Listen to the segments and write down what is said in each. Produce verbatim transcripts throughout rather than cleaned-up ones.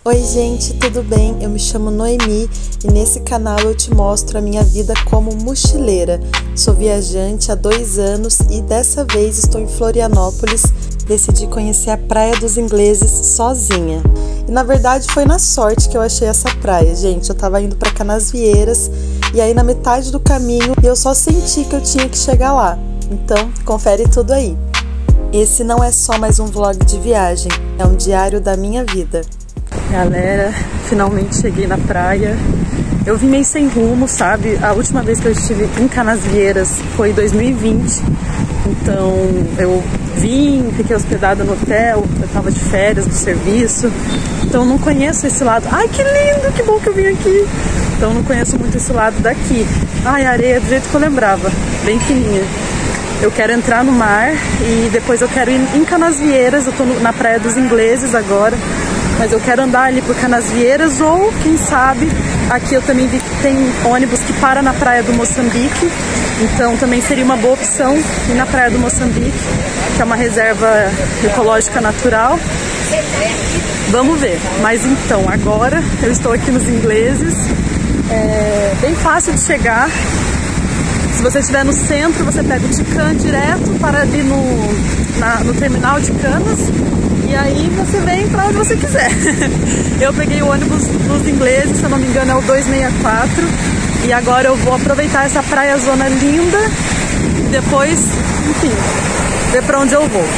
Oi gente, tudo bem? Eu me chamo Noemi e nesse canal eu te mostro a minha vida como mochileira. Sou viajante há dois anos e dessa vez estou em Florianópolis. Decidi conhecer a Praia dos Ingleses sozinha. E na verdade foi na sorte que eu achei essa praia, gente. Eu tava indo para Canasvieiras e aí na metade do caminho eu só senti que eu tinha que chegar lá. Então, confere tudo aí. Esse não é só mais um vlog de viagem, é um diário da minha vida. Galera, finalmente cheguei na praia. Eu vim meio sem rumo, sabe? A última vez que eu estive em Canasvieiras foi em dois mil e vinte. Então eu vim, fiquei hospedada no hotel, eu tava de férias do serviço. Então eu não conheço esse lado. Ai, que lindo, que bom que eu vim aqui. Então eu não conheço muito esse lado daqui. Ai, a areia do jeito que eu lembrava, bem fininha. Eu quero entrar no mar e depois eu quero ir em Canasvieiras. Eu tô na Praia dos Ingleses agora. Mas eu quero andar ali por Canasvieiras ou, quem sabe, aqui eu também vi que tem ônibus que para na Praia do Moçambique. Então também seria uma boa opção ir na Praia do Moçambique, que é uma reserva ecológica natural. Vamos ver. Mas então, agora eu estou aqui nos Ingleses. É bem fácil de chegar. Se você estiver no centro, você pega o Tican direto para ali no, na, no terminal de Canas. E aí você vem pra onde você quiser. Eu peguei o ônibus dos Ingleses, se eu não me engano é o duzentos e sessenta e quatro. E agora eu vou aproveitar essa praia zona linda e depois, enfim, ver pra onde eu vou.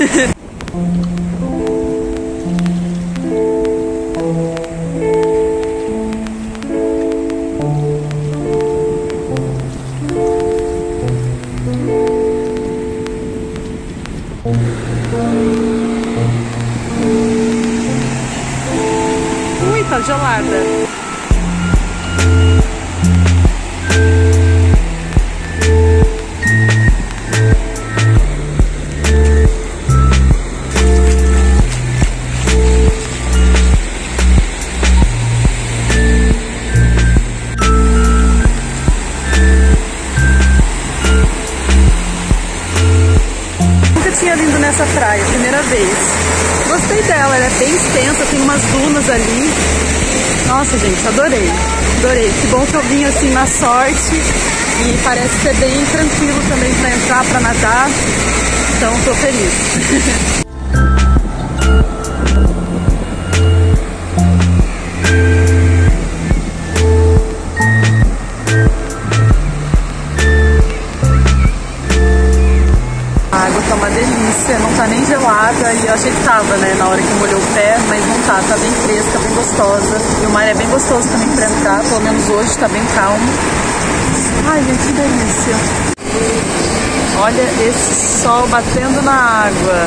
Ui, tá gelada. Tinha vindo nessa praia, primeira vez. Gostei dela, ela é bem extensa, tem umas dunas ali. Nossa, gente, adorei. Adorei. Que bom que eu vim assim na sorte e parece ser bem tranquilo também para entrar, para nadar. Então, tô feliz. Uma delícia, não tá nem gelada e eu achei que tava, né, na hora que eu molhei o pé, mas não tá, tá bem fresca, bem gostosa e o mar é bem gostoso também pra entrar, pelo menos hoje tá bem calmo. Ai, gente, que delícia! Olha esse sol batendo na água.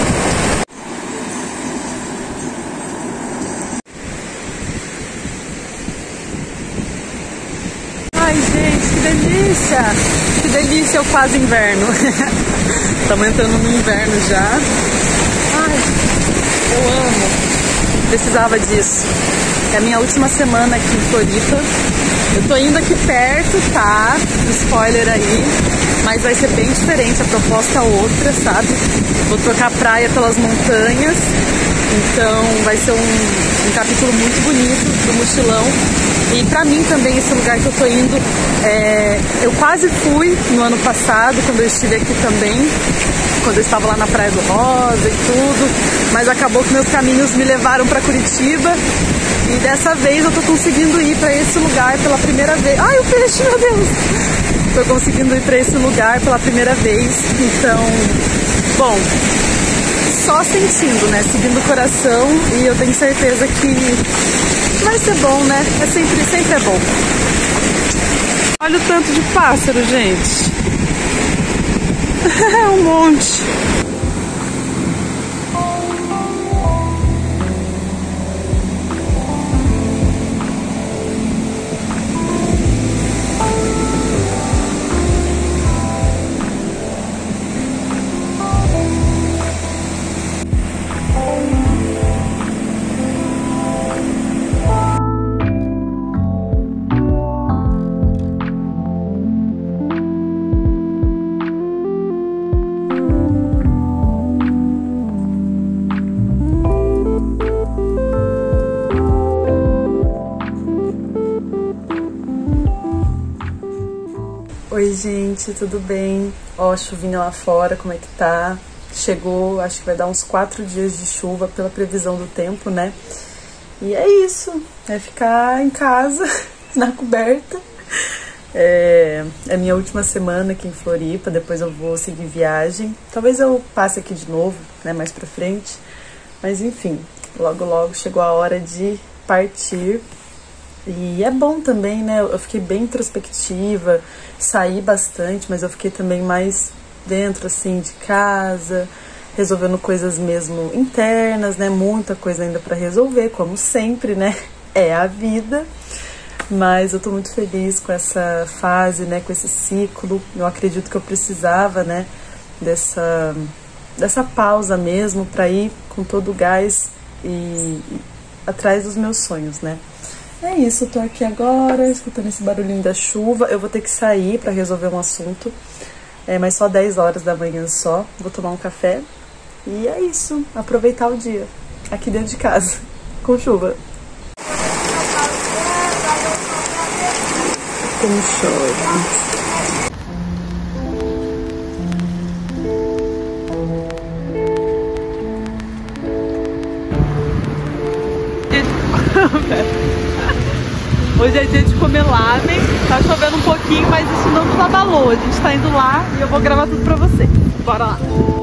Ai, gente, que delícia! Que delícia, é o quase inverno. Estamos entrando no inverno já. Ai, eu amo. Precisava disso. É a minha última semana aqui em Floripa. Eu tô indo aqui perto, tá? Spoiler aí. Mas vai ser bem diferente, a proposta é outra, sabe? Vou trocar praia pelas montanhas. Então vai ser um, um capítulo muito bonito do mochilão. E pra mim também esse lugar que eu tô indo, é, eu quase fui no ano passado, quando eu estive aqui também, quando eu estava lá na Praia do Rosa e tudo, mas acabou que meus caminhos me levaram pra Curitiba e dessa vez eu tô conseguindo ir pra esse lugar pela primeira vez. Ai, o peixe, meu Deus! Tô conseguindo ir pra esse lugar pela primeira vez, então, bom, só sentindo, né, seguindo o coração e eu tenho certeza que vai ser bom, né? É sempre, sempre é bom. Olha o tanto de pássaro, gente. É um monte. Oi, gente, tudo bem? Ó, chuvinha lá fora, como é que tá? Chegou, acho que vai dar uns quatro dias de chuva pela previsão do tempo, né? E é isso, é ficar em casa, na coberta. É, é minha última semana aqui em Floripa, depois eu vou seguir viagem. Talvez eu passe aqui de novo, né, mais pra frente. Mas enfim, logo logo chegou a hora de partir. E é bom também, né? Eu fiquei bem introspectiva, saí bastante, mas eu fiquei também mais dentro, assim, de casa, resolvendo coisas mesmo internas, né? Muita coisa ainda pra resolver, como sempre, né? É a vida. Mas eu tô muito feliz com essa fase, né? Com esse ciclo. Eu acredito que eu precisava, né? Dessa, dessa pausa mesmo pra ir com todo o gás e, e atrás dos meus sonhos, né? É isso, eu tô aqui agora, escutando esse barulhinho da chuva. Eu vou ter que sair pra resolver um assunto, é, mas só dez horas da manhã só. Vou tomar um café e é isso, aproveitar o dia aqui dentro de casa, com chuva. Como chove. Hoje é dia de comer lamen, tá chovendo um pouquinho, mas isso não nos abalou. A gente tá indo lá e eu vou gravar tudo pra vocês. Bora lá!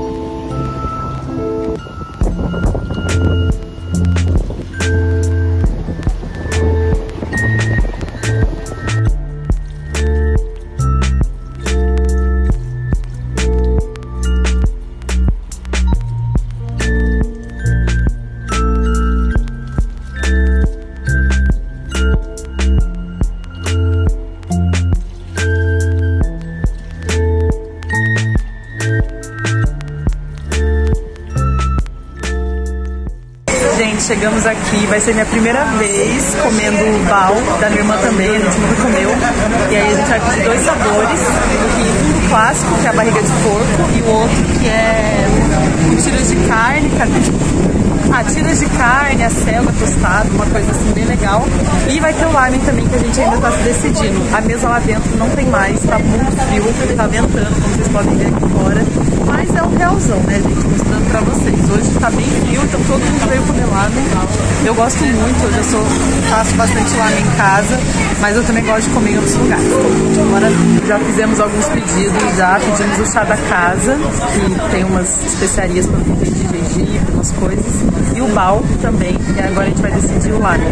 Chegamos aqui, vai ser minha primeira vez comendo o bao da minha irmã também, a gente nunca comeu. E aí a gente vai pedir dois sabores, um clássico, que é a barriga de porco, e o outro que é com tiras de carne, cadê? Ah, tiras de carne, a selga tostada, uma coisa assim bem legal. E vai ter o lamen também, que a gente ainda tá se decidindo. A mesa lá dentro não tem mais, tá muito frio, tá ventando, como vocês podem ver aqui fora. Mas é um realzão, né, gente? Mostrando pra vocês. Hoje tá bem frio, então todo mundo veio comer lamen. Eu gosto muito, eu já sou, faço bastante lamen em casa, mas eu também gosto de comer em outros lugares. Agora já fizemos alguns pedidos, já pedimos o chá da casa, que tem umas especiarias pra ter de gengibre, umas coisas. E o bao também, e agora a gente vai decidir o lamen.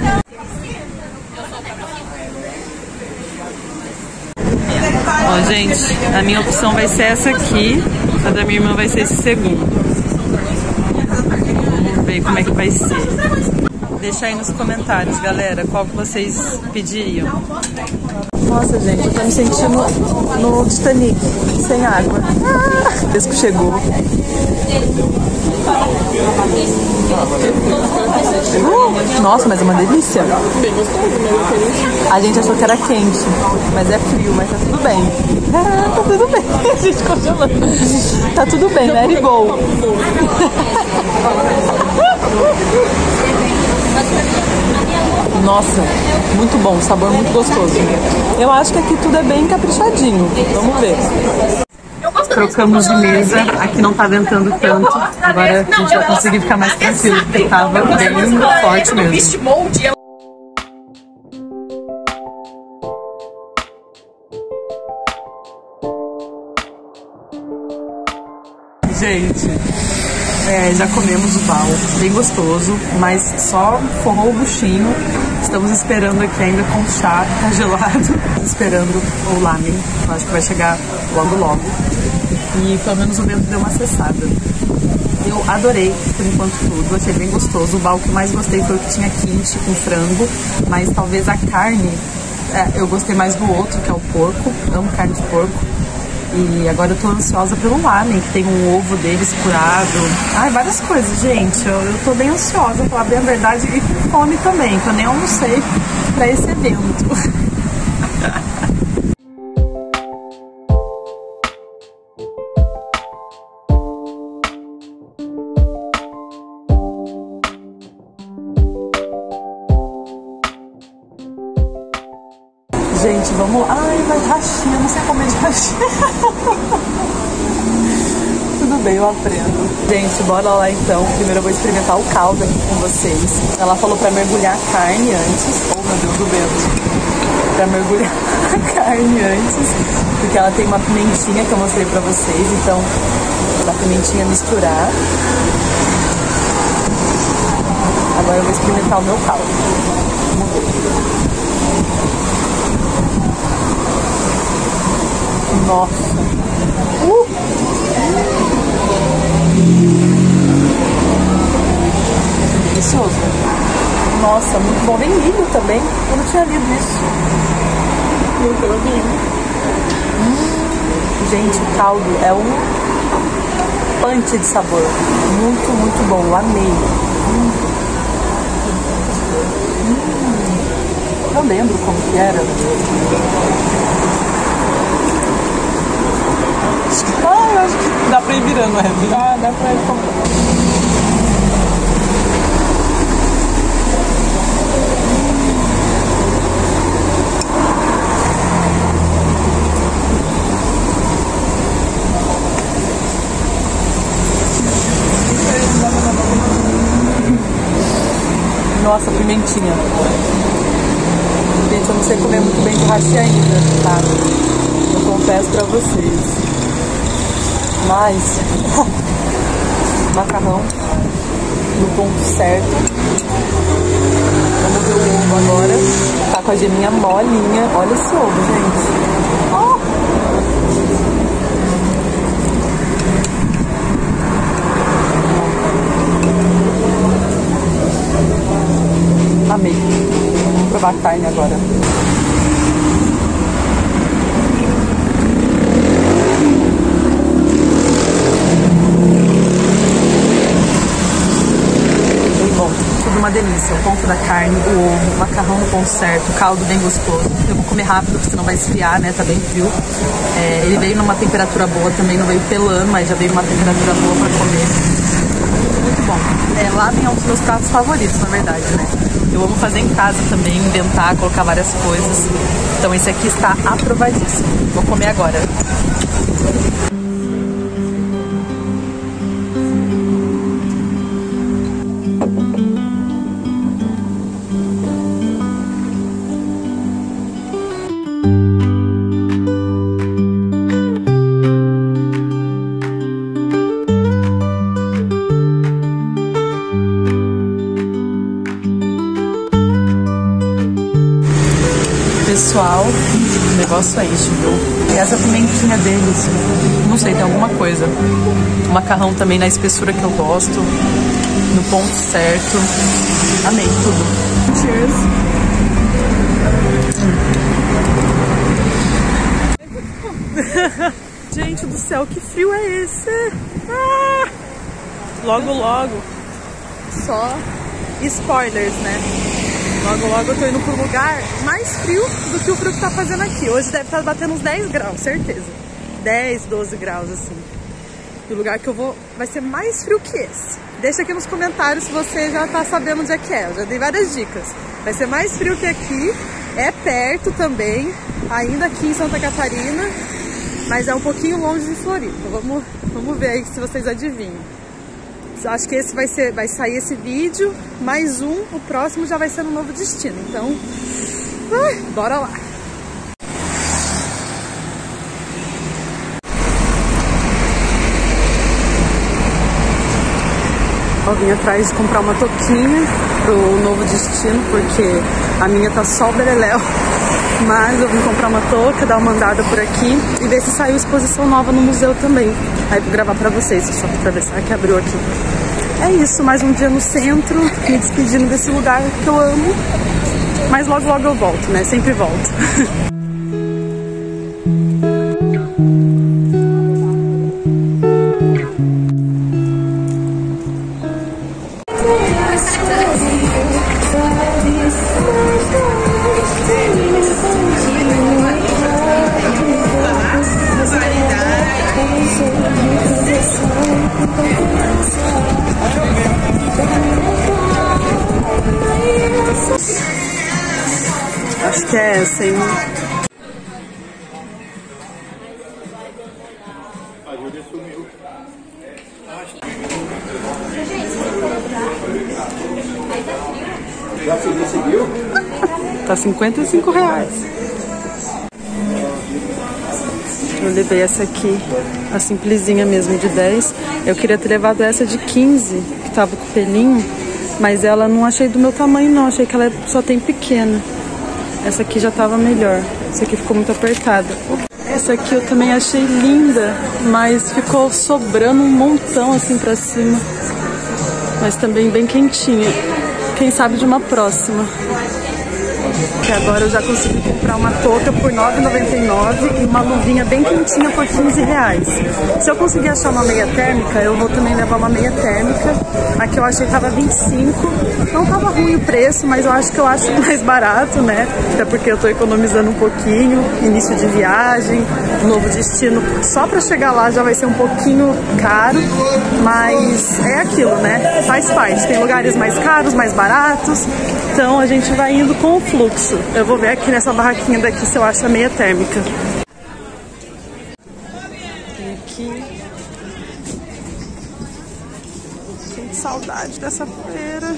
Ó, gente, a minha opção vai ser essa aqui, a da minha irmã vai ser esse segundo. Vamos ver como é que vai ser. Deixa aí nos comentários, galera, qual que vocês pediriam. Nossa, gente, eu tô me sentindo no Titanic, sem água. Ah, o pesco chegou. Uh, nossa, mas é uma delícia. A gente achou que era quente, mas é frio, mas tá tudo bem. Ah, tá tudo bem. A gente congelando. Tá tudo bem, let it go. Nossa, muito bom, sabor muito gostoso. Eu acho que aqui tudo é bem caprichadinho. Vamos ver. Trocamos de mesa, aqui não tá ventando tanto. Agora a gente vai conseguir ficar mais tranquilo, porque tava bem forte mesmo. Gente, é, já comemos o bao, bem gostoso, mas só forrou o buchinho. Estamos esperando aqui ainda com chá, tá gelado, esperando o lamen. Eu acho que vai chegar logo logo. E pelo menos o vento deu uma cessada. Eu adorei, por enquanto, tudo, achei bem gostoso. O bao que eu mais gostei foi o que tinha quente com frango, mas talvez a carne, é, eu gostei mais do outro, que é o porco. Amo carne de porco. E agora eu tô ansiosa pelo lamen, que tem um ovo deles curado. Ai, várias coisas, gente. Eu, eu tô bem ansiosa, pra falar bem a verdade, e com fome também, que eu nem almocei pra esse evento. Gente, vamos lá. Ai, vai hashi, eu não sei comer de hashi. Tudo bem, eu aprendo. Gente, bora lá então. Primeiro eu vou experimentar o caldo aqui com vocês. Ela falou pra mergulhar a carne antes. Oh, meu Deus, do dedo. Pra mergulhar a carne antes. Porque ela tem uma pimentinha que eu mostrei pra vocês. Então, a pimentinha misturar. Agora eu vou experimentar o meu caldo. Vamos ver. Nossa. Uh! Delicioso. Nossa, muito bom. Vem milho também. Eu não tinha lido isso. Muito bem. Hum, gente, o caldo é um punch de sabor. Muito, muito bom. Eu amei. Hum. Hum. Eu lembro como que era. Ah, eu acho que dá pra ir virando, é? Ah, dá pra ir comprando. Nossa, pimentinha. Gente, eu não sei comer muito bem de hashi ainda, tá? Eu confesso pra vocês. Mas macarrão no ponto certo. Vamos ver o ovo agora. Tá com a geminha molinha. Olha esse ovo, gente. Oh! Amei. Vamos provar a carne agora. Uma delícia, o ponto da carne, o ovo, o macarrão no ponto certo, o caldo bem gostoso. Eu vou comer rápido, porque senão vai esfriar, né? Tá bem frio. É, ele veio numa temperatura boa também, não veio pelando, mas já veio numa temperatura boa pra comer. Muito bom. É, lá vem um dos meus pratos favoritos, na verdade, né? Eu amo fazer em casa também, inventar, colocar várias coisas. Então esse aqui está aprovadíssimo. Vou comer agora. Pessoal, o negócio é isso, viu? E essa pimentinha deles, não sei, tem alguma coisa. O macarrão também na espessura que eu gosto, no ponto certo. Amei tudo. Cheers! Hum. Gente do céu, que frio é esse? Ah! Logo, logo. Só spoilers, né? Logo, logo eu tô indo pro lugar mais frio do que o frio que tá fazendo aqui. Hoje deve estar batendo uns dez graus, certeza. dez, doze graus, assim. E o lugar que eu vou vai ser mais frio que esse. Deixa aqui nos comentários se você já tá sabendo onde é que é. Eu já dei várias dicas. Vai ser mais frio que aqui. É perto também, ainda aqui em Santa Catarina. Mas é um pouquinho longe de Floripa. Vamos, vamos ver aí se vocês adivinham. Acho que esse vai ser, vai sair esse vídeo, mais um, o próximo já vai ser no novo destino. Então, ai, bora lá. Eu vim atrás de comprar uma touquinha pro novo destino, porque a minha tá só o beleléu. Mas eu vim comprar uma touca, dar uma andada por aqui e ver se saiu exposição nova no museu também. Aí vou gravar pra vocês, só pra atravessar que abriu aqui. É isso, mais um dia no centro, me despedindo desse lugar que eu amo. Mas logo logo eu volto, né? Sempre volto. Acho que é essa aí. Tá cinquenta e cinco reais. Eu levei essa aqui, a simplesinha mesmo, de dez. Eu queria ter levado essa de quinze, que tava com pelinho, mas ela não achei do meu tamanho não, achei que ela só tem pequena. Essa aqui já tava melhor, essa aqui ficou muito apertada. Essa aqui eu também achei linda, mas ficou sobrando um montão assim pra cima. Mas também bem quentinha. Quem sabe de uma próxima. Que agora eu já consegui comprar uma touca por nove reais e noventa e nove centavos e uma luvinha bem quentinha por quinze reais. Se eu conseguir achar uma meia térmica, eu vou também levar uma meia térmica. Aqui eu achei que tava vinte e cinco. Não tava ruim o preço, mas eu acho que eu acho mais barato, né? Até porque eu tô economizando um pouquinho. Início de viagem, novo destino. Só pra chegar lá já vai ser um pouquinho caro, mas é aquilo, né? Faz parte. Tem lugares mais caros, mais baratos. Então a gente vai indo com o fluxo. Eu vou ver aqui nessa barraquinha daqui se eu acho a meia térmica. Tem aqui. Sinto saudade dessa feira.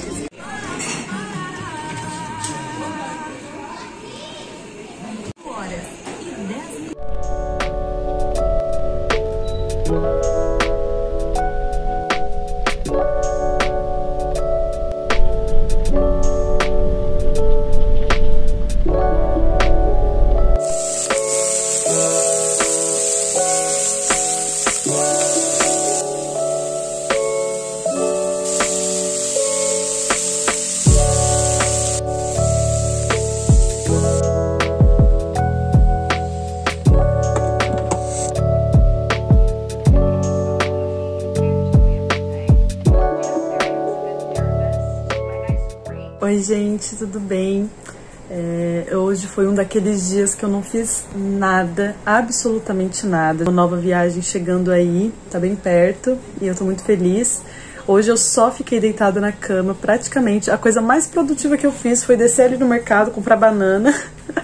Oi gente, tudo bem? É, hoje foi um daqueles dias que eu não fiz nada, absolutamente nada. Uma nova viagem chegando aí, tá bem perto e eu tô muito feliz. Hoje eu só fiquei deitada na cama, praticamente. A coisa mais produtiva que eu fiz foi descer ali no mercado, comprar banana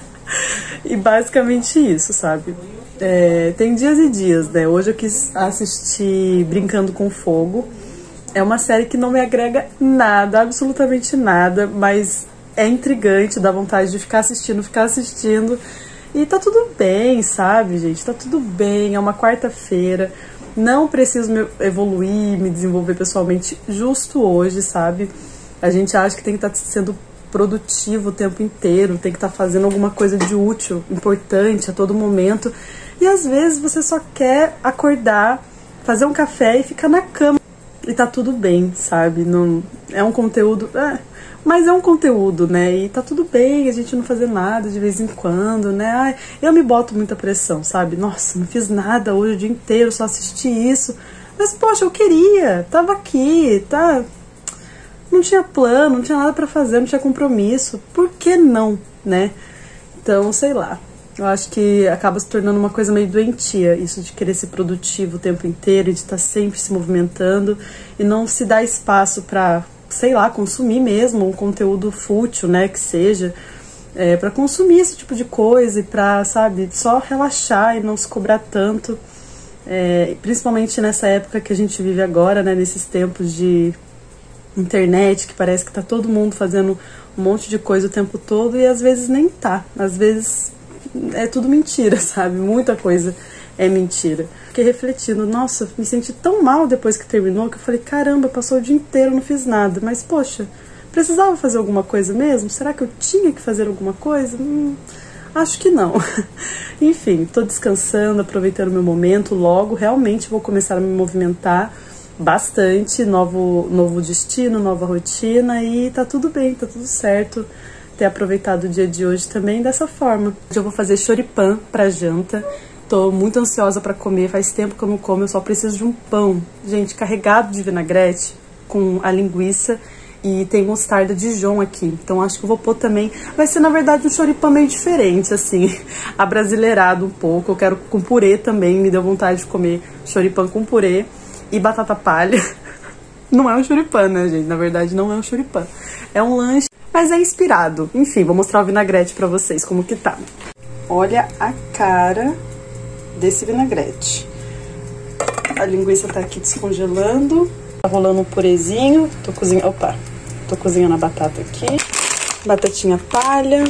e basicamente isso, sabe? É, tem dias e dias, né? Hoje eu quis assistir Brincando com Fogo. É uma série que não me agrega nada, absolutamente nada, mas é intrigante, dá vontade de ficar assistindo, ficar assistindo. E tá tudo bem, sabe, gente? Tá tudo bem, é uma quarta-feira, não preciso me evoluir, me desenvolver pessoalmente justo hoje, sabe? A gente acha que tem que estar sendo produtivo o tempo inteiro, tem que estar fazendo alguma coisa de útil, importante a todo momento. E às vezes você só quer acordar, fazer um café e ficar na cama. E tá tudo bem, sabe? Não, é um conteúdo... É, mas é um conteúdo, né? E tá tudo bem a gente não fazer nada de vez em quando, né? Ai, eu me boto muita pressão, sabe? Nossa, não fiz nada hoje o dia inteiro, só assisti isso. Mas, poxa, eu queria, tava aqui, tá? Não tinha plano, não tinha nada pra fazer, não tinha compromisso. Por que não, né? Então, sei lá. Eu acho que acaba se tornando uma coisa meio doentia, isso de querer ser produtivo o tempo inteiro, de estar sempre se movimentando e não se dar espaço para, sei lá, consumir mesmo um conteúdo fútil, né, que seja, é, para consumir esse tipo de coisa e para, sabe, só relaxar e não se cobrar tanto, é, principalmente nessa época que a gente vive agora, né, nesses tempos de internet, que parece que tá todo mundo fazendo um monte de coisa o tempo todo e às vezes nem tá, às vezes... é tudo mentira, sabe? Muita coisa é mentira. Fiquei refletindo, nossa, me senti tão mal depois que terminou, que eu falei, caramba, passou o dia inteiro, não fiz nada. Mas, poxa, precisava fazer alguma coisa mesmo? Será que eu tinha que fazer alguma coisa? Hum, acho que não. Enfim, tô descansando, aproveitando o meu momento. Logo, realmente vou começar a me movimentar bastante. Novo, novo destino, nova rotina e tá tudo bem, tá tudo certo. Ter aproveitado o dia de hoje também dessa forma. Hoje eu vou fazer choripan pra janta. Tô muito ansiosa pra comer, faz tempo que eu não como, eu só preciso de um pão. Gente, carregado de vinagrete com a linguiça e tem mostarda Dijon aqui. Então acho que eu vou pôr também... Vai ser, na verdade, um choripan meio diferente, assim, abrasileirado um pouco. Eu quero com purê também, me deu vontade de comer choripan com purê e batata palha. Não é um choripan, né, gente? Na verdade, não é um choripan. É um lanche, mas é inspirado. Enfim, vou mostrar o vinagrete pra vocês, como que tá. Olha a cara desse vinagrete. A linguiça tá aqui descongelando. Tá rolando um purezinho. Tô cozinhando... Opa! Tô cozinhando a batata aqui. Batatinha palha.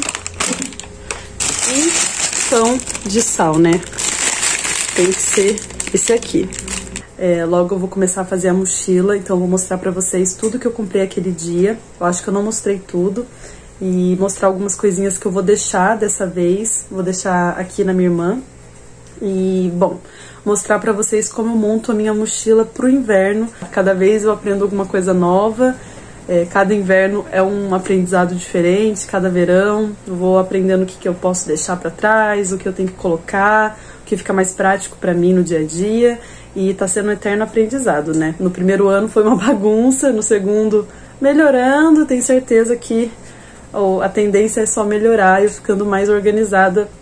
E pão de sal, né? Tem que ser esse aqui. É, logo eu vou começar a fazer a mochila, então eu vou mostrar pra vocês tudo que eu comprei aquele dia. Eu acho que eu não mostrei tudo. E mostrar algumas coisinhas que eu vou deixar dessa vez. Vou deixar aqui na minha irmã. E, bom, mostrar pra vocês como eu monto a minha mochila pro inverno. Cada vez eu aprendo alguma coisa nova. É, cada inverno é um aprendizado diferente, cada verão eu vou aprendendo o que, que eu posso deixar pra trás, o que eu tenho que colocar, o que fica mais prático pra mim no dia a dia. E tá sendo um eterno aprendizado, né? No primeiro ano foi uma bagunça, no segundo melhorando, tenho certeza que a tendência é só melhorar e eu ficando mais organizada